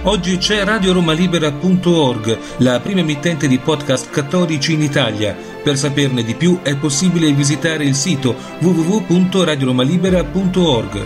Oggi c'è RadioRomaLibera.org, la prima emittente di podcast cattolici in Italia. Per saperne di più è possibile visitare il sito www.radioromalibera.org.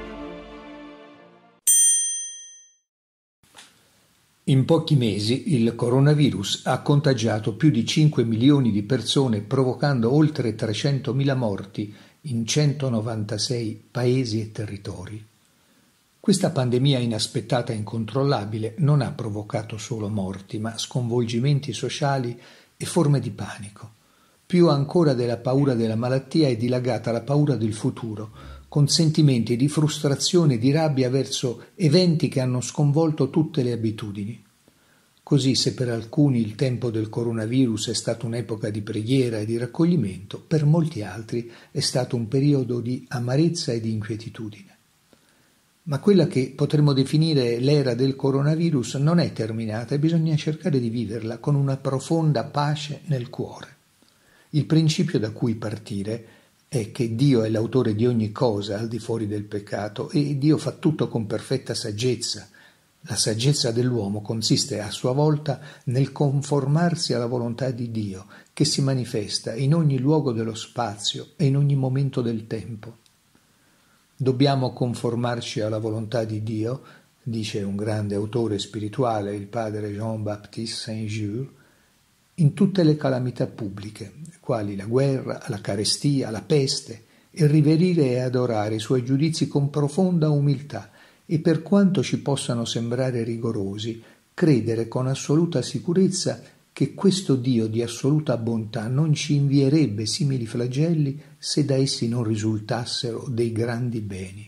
In pochi mesi il coronavirus ha contagiato più di 5 milioni di persone, provocando oltre 300.000 morti in 196 paesi e territori. Questa pandemia inaspettata e incontrollabile non ha provocato solo morti, ma sconvolgimenti sociali e forme di panico. Più ancora della paura della malattia è dilagata la paura del futuro, con sentimenti di frustrazione e di rabbia verso eventi che hanno sconvolto tutte le abitudini. Così, se per alcuni il tempo del coronavirus è stato un'epoca di preghiera e di raccoglimento, per molti altri è stato un periodo di amarezza e di inquietudine. Ma quella che potremmo definire l'era del coronavirus non è terminata e bisogna cercare di viverla con una profonda pace nel cuore. Il principio da cui partire è che Dio è l'autore di ogni cosa al di fuori del peccato e Dio fa tutto con perfetta saggezza. La saggezza dell'uomo consiste a sua volta nel conformarsi alla volontà di Dio, che si manifesta in ogni luogo dello spazio e in ogni momento del tempo. Dobbiamo conformarci alla volontà di Dio, dice un grande autore spirituale, il padre Jean-Baptiste Saint-Just, in tutte le calamità pubbliche, quali la guerra, la carestia, la peste, e riverire e adorare i suoi giudizi con profonda umiltà e, per quanto ci possano sembrare rigorosi, credere con assoluta sicurezza che questo Dio di assoluta bontà non ci invierebbe simili flagelli se da essi non risultassero dei grandi beni.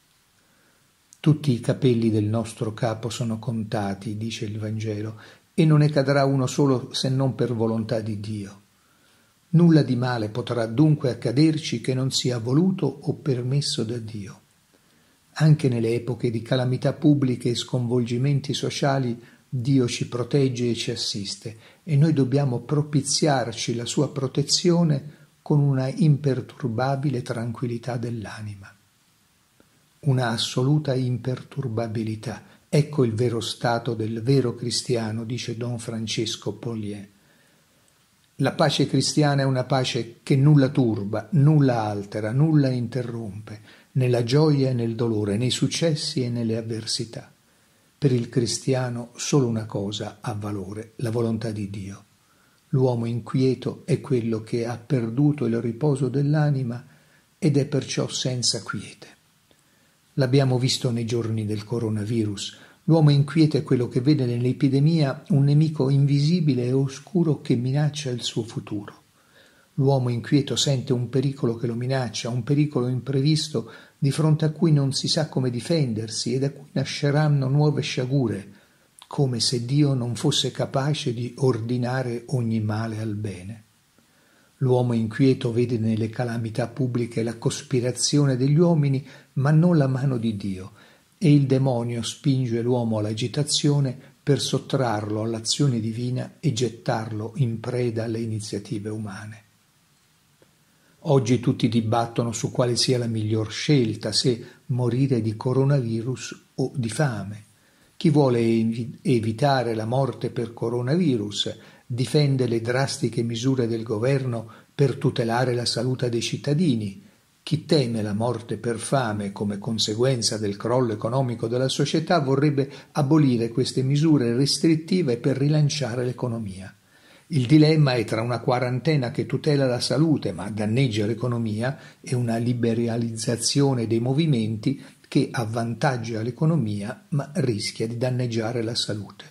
Tutti i capelli del nostro capo sono contati, dice il Vangelo, e non ne cadrà uno solo se non per volontà di Dio. Nulla di male potrà dunque accaderci che non sia voluto o permesso da Dio. Anche nelle epoche di calamità pubbliche e sconvolgimenti sociali Dio ci protegge e ci assiste e noi dobbiamo propiziarci la sua protezione con una imperturbabile tranquillità dell'anima. Una assoluta imperturbabilità. Ecco il vero stato del vero cristiano, dice Don Francesco Polier. La pace cristiana è una pace che nulla turba, nulla altera, nulla interrompe, nella gioia e nel dolore, nei successi e nelle avversità. Per il cristiano solo una cosa ha valore, la volontà di Dio. L'uomo inquieto è quello che ha perduto il riposo dell'anima ed è perciò senza quiete. L'abbiamo visto nei giorni del coronavirus. L'uomo inquieto è quello che vede nell'epidemia un nemico invisibile e oscuro che minaccia il suo futuro. L'uomo inquieto sente un pericolo che lo minaccia, un pericolo imprevisto di fronte a cui non si sa come difendersi e da cui nasceranno nuove sciagure, come se Dio non fosse capace di ordinare ogni male al bene. L'uomo inquieto vede nelle calamità pubbliche la cospirazione degli uomini, ma non la mano di Dio, e il demonio spinge l'uomo all'agitazione per sottrarlo all'azione divina e gettarlo in preda alle iniziative umane. Oggi tutti dibattono su quale sia la miglior scelta, se morire di coronavirus o di fame. Chi vuole evitare la morte per coronavirus difende le drastiche misure del governo per tutelare la salute dei cittadini. Chi teme la morte per fame come conseguenza del crollo economico della società vorrebbe abolire queste misure restrittive per rilanciare l'economia. Il dilemma è tra una quarantena che tutela la salute ma danneggia l'economia e una liberalizzazione dei movimenti che avvantaggia l'economia ma rischia di danneggiare la salute.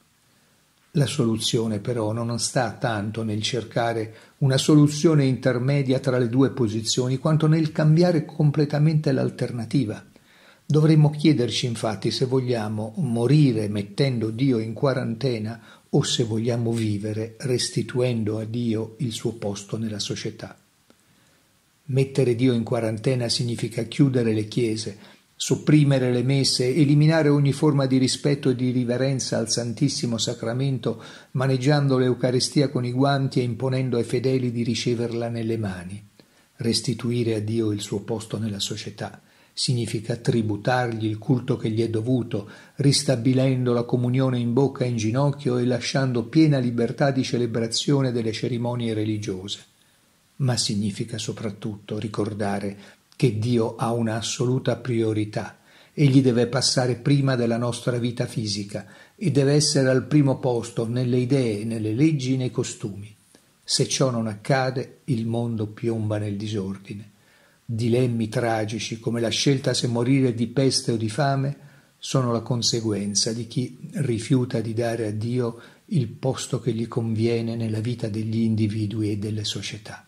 La soluzione però non sta tanto nel cercare una soluzione intermedia tra le due posizioni quanto nel cambiare completamente l'alternativa. Dovremmo chiederci infatti se vogliamo morire mettendo Dio in quarantena o se vogliamo vivere restituendo a Dio il suo posto nella società. Mettere Dio in quarantena significa chiudere le chiese, sopprimere le messe, eliminare ogni forma di rispetto e di riverenza al Santissimo Sacramento, maneggiando l'Eucaristia con i guanti e imponendo ai fedeli di riceverla nelle mani. Restituire a Dio il suo posto nella società significa tributargli il culto che gli è dovuto, ristabilendo la comunione in bocca e in ginocchio e lasciando piena libertà di celebrazione delle cerimonie religiose. Ma significa soprattutto ricordare che Dio ha una assoluta priorità. Egli deve passare prima della nostra vita fisica e deve essere al primo posto nelle idee, nelle leggi, nei costumi. Se ciò non accade, il mondo piomba nel disordine. Dilemmi tragici come la scelta se morire di peste o di fame sono la conseguenza di chi rifiuta di dare a Dio il posto che gli conviene nella vita degli individui e delle società.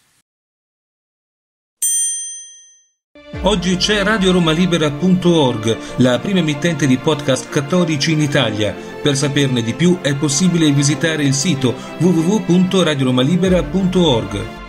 Oggi c'è RadioRomaLibera.org, la prima emittente di podcast cattolici in Italia. Per saperne di più è possibile visitare il sito www.radioromalibera.org.